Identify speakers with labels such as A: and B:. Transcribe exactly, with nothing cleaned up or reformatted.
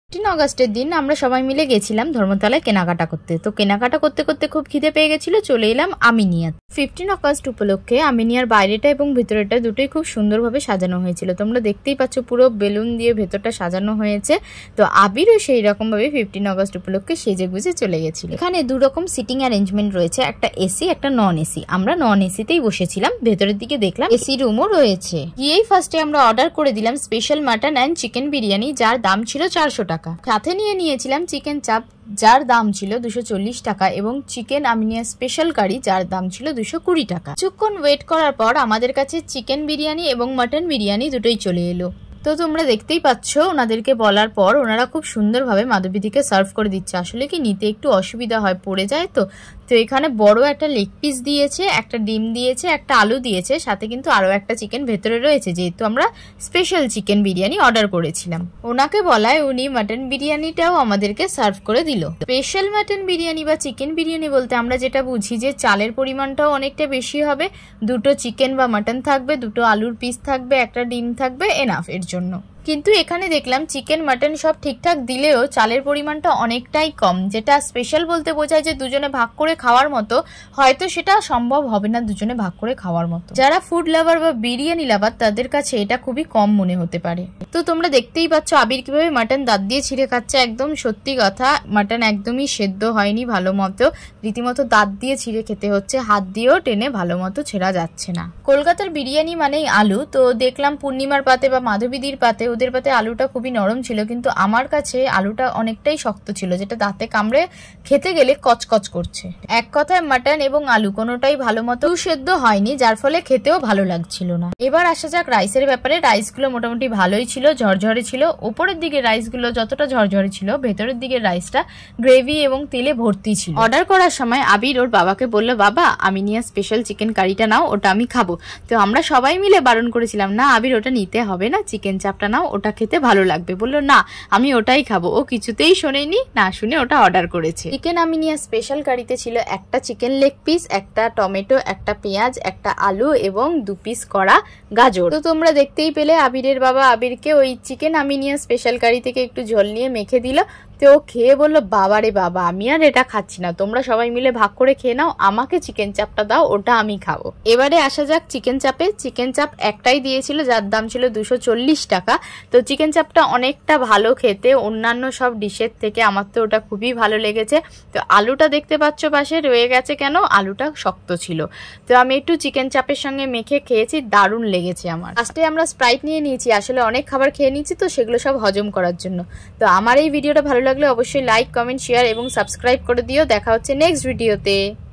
A: Fifteen অগাস্টের দিন আমরা সবাই মিলে গেছিলাম ধর্মতলায় কেনাকাটা করতে। তো কেনাকাটা করতে করতে খুব খিদে পেয়ে গেছিল, চলে এলাম আমিনিয়া। ফিফটিন অগাস্ট উপলক্ষে আমিনিয়ার বাইরেটা এবং ভেতরেটা দুটোই খুব সুন্দরভাবে সাজানো হয়েছিল। তোমরা দেখতেই পাচ্ছ পুরো বেলুন দিয়ে ভেতরটা সাজানো হয়েছে। তো আবিরও সেই রকম ভাবে ফিফটিন অগাস্ট উপলক্ষে সেজে গুজে চলে গেছিল। এখানে দু রকম সিটিং অ্যারেঞ্জমেন্ট রয়েছে, একটা এসি একটা নন এসি। আমরা নন এসিতেই বসেছিলাম, ভেতরের দিকে দেখলাম এসি রুমও রয়েছে। গিয়েই ফার্স্টে আমরা অর্ডার করে দিলাম special mutton and chicken biryani, যার দাম ছিল চারশো টাকা। সাথে নিয়ে নিয়েছিলাম চিকেন চাপ, যার দাম ছিল দুশো চল্লিশ টাকা, এবং চিকেন আমিনিয়া স্পেশাল কারি, যার দাম ছিল দুশো কুড়ি টাকা। কিছুক্ষণ ওয়েট করার পর আমাদের কাছে চিকেন বিরিয়ানি এবং মাটন বিরিয়ানি দুটোই চলে এলো। তো তোমরা দেখতেই পাচ্ছ ওনাদেরকে বলার পর ওনারা খুব সুন্দরভাবে মাধবীদিকে সার্ভ করে দিচ্ছে। আসলে কি নিতে একটু অসুবিধা হয়, পড়ে যায় তো তো এখানে বড় একটা লেগ পিস দিয়েছে, একটা ডিম দিয়েছে, একটা আলু দিয়েছে, সাথে কিন্তু আরো একটা চিকেন ভেতরে রয়েছে, যেহেতু আমরা স্পেশাল চিকেন বিরিয়ানি অর্ডার করেছিলাম। ওনাকে বলায় উনি মাটন বিরিয়ানিটাও আমাদেরকে সার্ভ করে দিল। স্পেশাল মাটন বিরিয়ানি বা চিকেন বিরিয়ানি বলতে আমরা যেটা বুঝি যে চালের পরিমাণটাও অনেকটা বেশি হবে, দুটো চিকেন বা মাটন থাকবে, দুটো আলুর পিস থাকবে, একটা ডিম থাকবে, এনাফ এর জন্য। কিন্তু এখানে দেখলাম চিকেন মাটন সব ঠিকঠাক দিলেও চালের পরিমাণটা অনেকটাই কম, যেটা স্পেশাল বলতে বোঝায় যে দুজনে ভাগ করে খাওয়ার মতো, হয়তো সেটা সম্ভব হবে না দুজনে ভাগ করে খাওয়ার মতো। যারা ফুড লাভার বা বিরিয়ানি লাভার তাদের কাছে এটা খুবই কম মনে হতে পারে। তো তোমরা দেখতেই পাচ্ছ আবির কিভাবে মাটন দাঁত দিয়ে ছিঁড়ে খাচ্ছে। একদম সত্যি কথা, মাটন একদমই সেদ্ধ হয়নি ভালো মতো, রীতিমতো দাঁত দিয়ে ছিঁড়ে খেতে হচ্ছে, হাত দিয়েও টেনে ভালো মতো ছেঁড়া যাচ্ছে না। কলকাতার বিরিয়ানি মানেই আলু, তো দেখলাম পূর্ণিমার পাতে বা মাধবীদির পাতে ওদের পাতে আলুটা খুবই নরম ছিল, কিন্তু আমার কাছে আলুটা অনেকটাই শক্ত ছিল, যেটা দাঁতে কামড়ে খেতে গেলে কচকচ করছে। এক কথায় মাটন এবং আলু কোনোটাই ভালো মতো সেদ্ধ হয়নি, যার ফলে খেতেও ভালো লাগছিল না। এবার আসা যাক রাইসের ব্যাপারে। রাইসগুলো মোটামুটি ভালোই ছিল, ঝরঝরে ছিল। ওপরের দিকে রাইসগুলো যতটা ঝরঝরে ছিল, ভেতরের দিকে রাইসটা গ্রেভি এবং তেলে ভর্তি ছিল। অর্ডার করার সময় আবির ওর বাবাকে বললো, বাবা আমিনিয়া স্পেশাল চিকেন কারিটা নাও, ওটা আমি খাবো। তো আমরা সবাই মিলে বারণ করেছিলাম, না আবির ওটা নিতে হবে না, চিকেন চাপটা নাও, ওটা খেতে ভালো লাগবে। বললো না আমি ওটাই খাবো। ও কিছুতেই শোনেনি, না শুনে ওটা অর্ডার করেছে। চিকেন আমিনিয়া স্পেশাল কারিতে ছিল একটা চিকেন লেগ পিস, একটা টমেটো, একটা পেঁয়াজ, একটা আলু এবং দু পিস করা গাজর। তো তোমরা দেখতেই পেলে আবিরের বাবা আবিরকে ওই চিকেন আমিনিয়া স্পেশাল কারি থেকে একটু ঝোল নিয়ে মেখে দিল। তো ও খেয়ে বললো, বাবা রে বাবা আমি আর এটা খাচ্ছি না, তোমরা সবাই মিলে ভাগ করে খেয়ে নাও, আমাকে চিকেন চাপটা দাও, ওটা আমি খাবো। এবারে আসা যাক চিকেন চাপে। চিকেন চাপ একটাই দিয়েছিল, যার দাম ছিল দুশো চল্লিশ টাকা। তো চিকেন চাপটা অনেকটা ভালো খেতে অন্যান্য সব ডিশের থেকে, আমার তো ওটা খুবই ভালো লেগেছে। তো আলুটা দেখতে পাচ্ছ পাশে রয়ে গেছে, কেন আলুটা শক্ত ছিল। তো আমি একটু চিকেন চাপের সঙ্গে মেখে খেয়েছি, দারুণ লেগেছে আমার। ফার্স্টে আমরা স্প্রাইট নিয়ে নিয়েছি, আসলে অনেক খাবার খেয়ে নিয়েছি তো সেগুলো সব হজম করার জন্য। তো আমার এই ভিডিওটা ভালো লাগলে অবশ্যই লাইক, কমেন্ট, শেয়ার এবং সাবস্ক্রাইব করে দিও। দেখা হচ্ছে নেক্সট ভিডিওতে।